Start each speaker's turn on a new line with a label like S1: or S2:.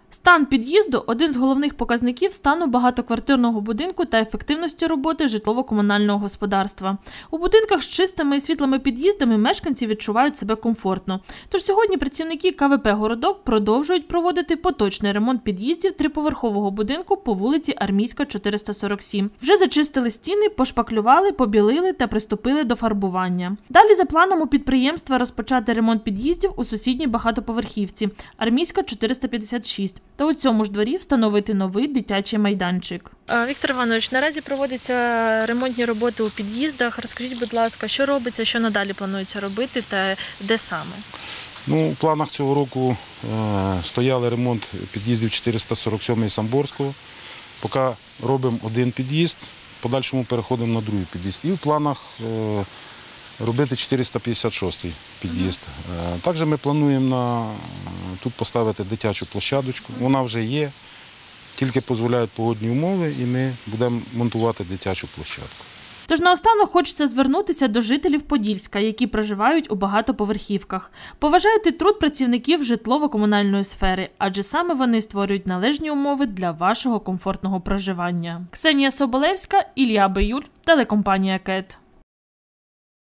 S1: Стан під'їзду – один з головних показників стану багатоквартирного будинку та ефективності роботи житлово-комунального господарства. У будинках з чистими і світлими під'їздами мешканці відчувають себе комфортно. Тож сьогодні працівники КВП «Городок» продовжують проводити поточний ремонт під'їздів триповерхового будинку по вулиці Армійська, 447. Вже зачистили стіни, пошпаклювали, побілили та приступили до фарбування. Далі за планом у підприємства розпочати ремонт під'їздів у сусідній багатоповерхівці – Армійська, 456. Та у цьому ж дворі встановити новий дитячий майданчик. Віктор Іванович, наразі проводяться ремонтні роботи у під'їздах. Розкажіть, будь ласка, що робиться, що надалі планується робити та де саме?
S2: У планах цього року стояли ремонт під'їздів 447 і Самборського. Поки робимо один під'їзд, в подальшому переходимо на другий під'їзд. І в планах робити 456-й під'їзд. Також ми плануємо тут поставити дитячу площадочку. Вона вже є, тільки дозволяють погодні умови, і ми будемо монтувати дитячу площадку.
S1: Тож наостанок хочеться звернутися до жителів Подільська, які проживають у багатоповерхівках. Поважайте труд працівників житлово-комунальної сфери, адже саме вони створюють належні умови для вашого комфортного проживання. Ксенія Соболевська, Ілля Биюль, телекомпанія КЕТ.